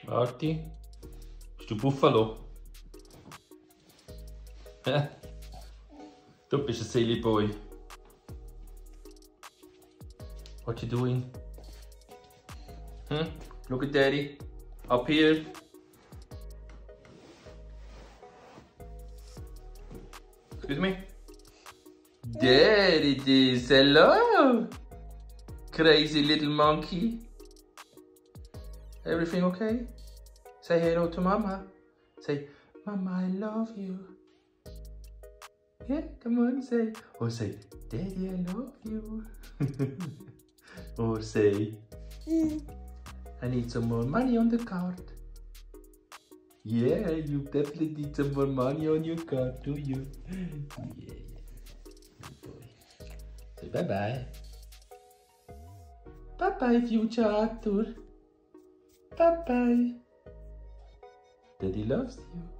Arti, bist du Buffalo? Hä? Du bist ein silly boy. What you doing? Look at daddy. Up here. Excuse me? There it is. Hello. Crazy little monkey. Everything okay? Say hello to mama. Say, mama, I love you. Yeah, come on, say. Or say, daddy, I love you. Or say, I need some more money on the card. Yeah, you definitely need some more money on your card, do you? Yeah. Good boy. Say bye-bye. Bye-bye, future Arthur. Bye-bye. Daddy loves you.